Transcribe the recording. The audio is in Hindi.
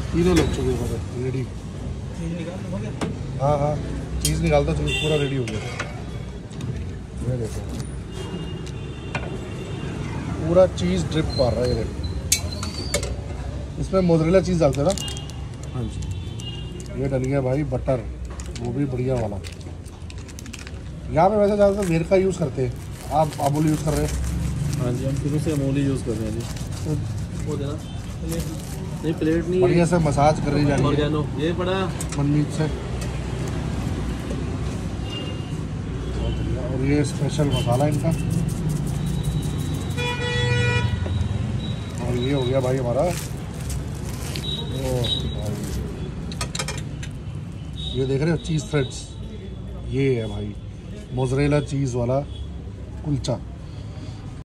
तीनों लग चुके हैं रेडी। हाँ हाँ, चीज़ निकाल दो, चीज़ पूरा रेडी हो गया। ये देखो पूरा चीज़ ड्रिप मार रहा है। ये देखो इसमें मोज़रेला चीज़ डालते हैं ना। हाँ जी, ये डल गया भाई बटर, वो भी बढ़िया वाला। यहाँ पे वैसे ज़्यादातर वेर का यूज़ करते हैं, आप अमूल यूज़ कर रहे हैं? हाँ जी, हम शुरू से अमूल ही यूज़ कर रहे हैं जी। वो देना नहीं, प्लेट नहीं, बढ़िया से मसाज कर रही जा रही है ये पड़ा मनमीत से। और ये स्पेशल मसाला इनका। और ये हो गया भाई हमारा, ये देख रहे हो चीज़ थ्रेड्स, ये है भाई मोज़रेला चीज़ वाला कुलचा।